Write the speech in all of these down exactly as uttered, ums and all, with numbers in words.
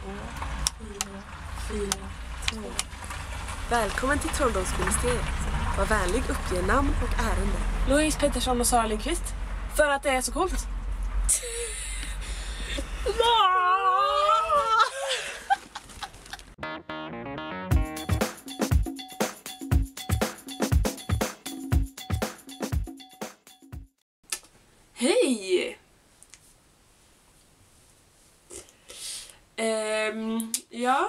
fyra, fyra, två. Välkommen till Trolldomsministeriet. Var vänlig, uppge namn och ärende. Louise Pettersson och Sara Lindqvist. För att det är så coolt. Hej! Um, ja.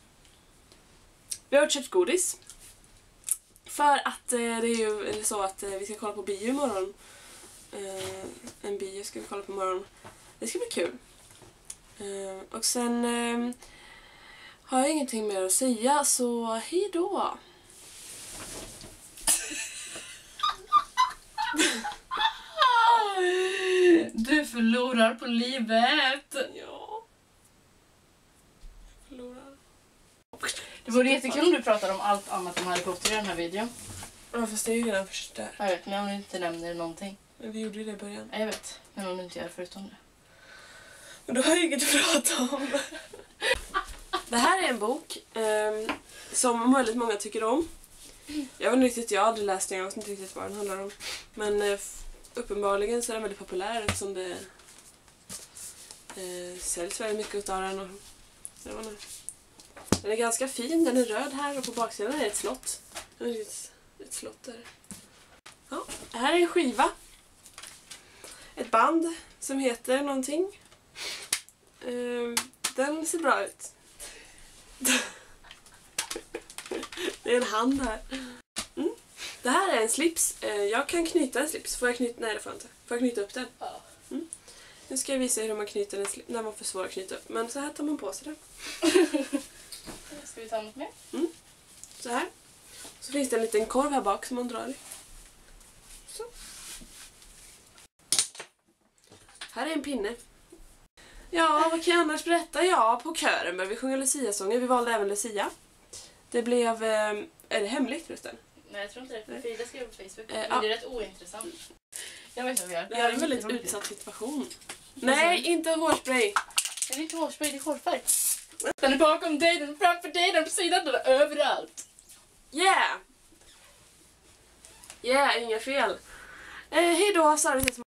Vi har köpt godis. För att eh, det är ju eller så att eh, vi ska kolla på bio imorgon. Eh, en bio ska vi kolla på imorgon. Det ska bli kul. Eh, och sen eh, har jag ingenting mer att säga, så hej då. Du förlorar på livet. Ja. Förlorar. Det vore jättekul om du pratar om allt annat än Harry Potter i den här videon. Ja, fast det är ju redan först där. Jag vet, men om du inte nämner någonting. Men vi gjorde ju det i början. Jag vet, men om du inte gör förutom det. Men då har jag inget att prata om. Det här är en bok eh, som väldigt många tycker om. Jag vet inte riktigt, jag har aldrig läst den, jag vet inte riktigt vad den handlar om. Men eh, uppenbarligen så är den väldigt populär eftersom det eh, säljs väldigt mycket av den. Och, jag vet inte. Den är ganska fin, den är röd här och på baksidan är ett slott. Det är ett, ett slott där. Ja, här är en skiva. Ett band som heter någonting. Uh, den ser bra ut. Det är en hand här. Mm. Det här är en slips. Uh, jag kan knyta en slips. Får jag knyta? Nej, det får jag inte. Får jag knyta upp den? Ja. Mm. Nu ska jag visa hur man knyter en slips. När man får svårt att knyta upp. Men så här tar man på sig den. Ska vi ta något mer? Mm. Så här. Så finns det en liten korv här bak som man drar i. Så. Här är en pinne. Ja, vad kan jag annars berätta? Ja, på kören började vi sjunga Lucia-sånger. Vi valde även Lucia. Det blev... Eh, är det hemligt förresten? Nej, jag tror inte det. För Frida skrev på Facebook. Eh, men ja. det är rätt ointressant. Jag vet vad vi gör. Det här är en väldigt utsatt situation. Nej, inte hårspray. Det är inte hårspray, det är hårfärg. Den är bakom dig, den är framför dig, den är på sidan, den är överallt. Yeah! Yeah, inga fel. Eh, hej då, Sara.